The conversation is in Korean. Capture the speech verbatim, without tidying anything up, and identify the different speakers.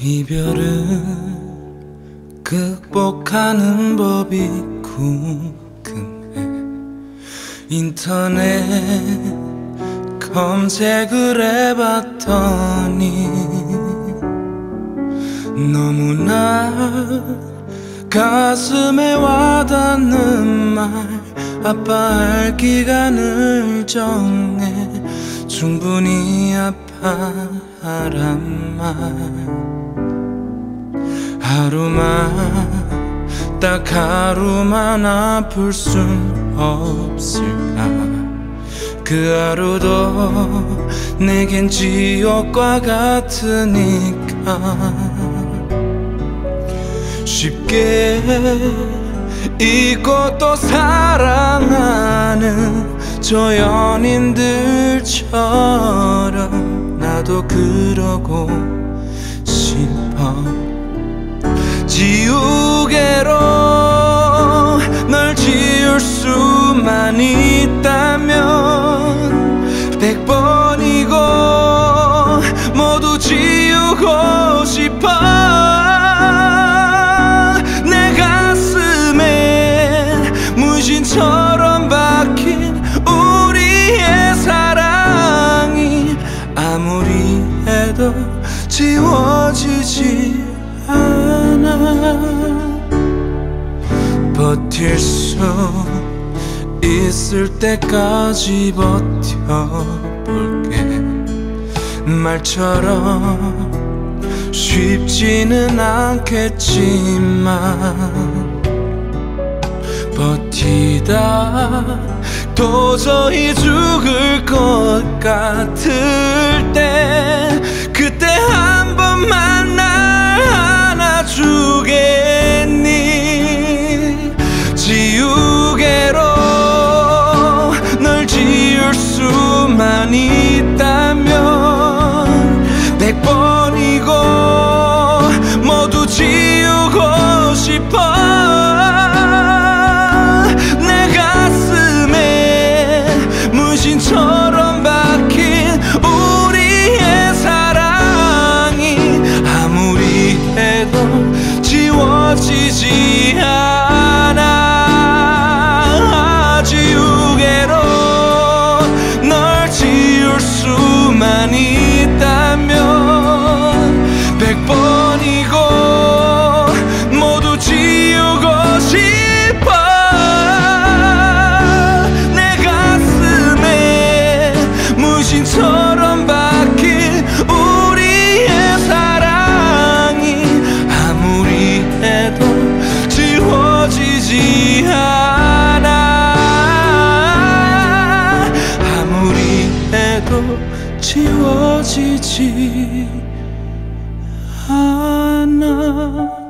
Speaker 1: 이별은 극복하는 법이 궁금해. 인터넷 검색을 해봤더니 너무나 가슴에 와닿는 말, 아파할 기간을 정해 충분히 아파하란 말. 하루만, 딱 하루만 아플 순 없을까. 그 하루도 내겐 지옥과 같으니까. 쉽게 잊고 또 사랑하는 저 연인들처럼 나도 그러고 싶어. 지우개로 널 지울 수만 있다면 백 번이고 모두 지우고 싶어. 내 가슴에 문신처럼 박힌 우리의 사랑이 아무리 해도 지워지지 않아. 버틸 수 있을 때까지 버텨볼게. 말처럼 쉽지는 않겠지만 버티다 도저히 죽을 것 같을 때 그때 한 번만 날 안아주겠니. 지우개로 널 지울 수만 있다면 백 번이고 모두 지우고 싶어. 내 가슴에 문신처럼 박힌 우리의 사랑이 아무리 해도 지워지지 않아. 지우개로 널 지울 수만 있다면 백 번이고 모두 지우고 싶어. 내 가슴에 문신처럼 박힌 우리의 사랑이 아무리 해도 지워지지 않아. 아무리 해도 지워지지 않아.